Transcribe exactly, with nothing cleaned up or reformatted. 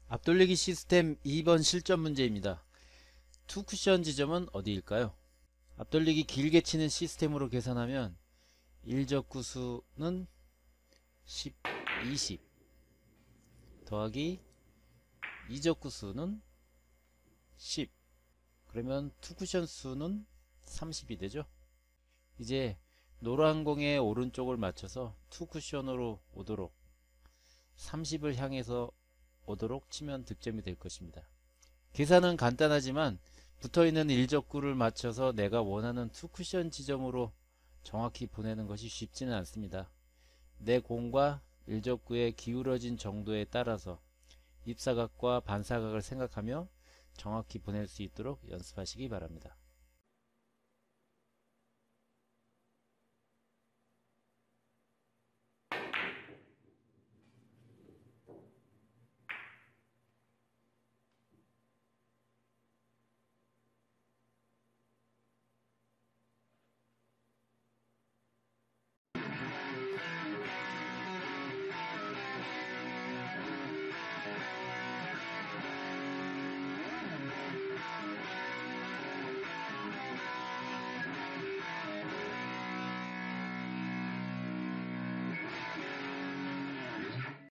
앞돌리기 시스템 이 번 실전 문제입니다. 투 쿠션 지점은 어디일까요? 앞돌리기 길게 치는 시스템으로 계산하면 일 적구수는 십, 이십 더하기 이 적구수는 십, 그러면 투 쿠션 수는 삼십이 되죠. 이제 노란 공의 오른쪽을 맞춰서 투 쿠션으로 오도록 삼십을 향해서 오도록 치면 득점이 될 것입니다. 계산은 간단하지만 붙어있는 일적구를 맞춰서 내가 원하는 투 쿠션 지점으로 정확히 보내는 것이 쉽지는 않습니다. 내 공과 일적구의 기울어진 정도에 따라서 입사각과 반사각을 생각하며 정확히 보낼 수 있도록 연습하시기 바랍니다.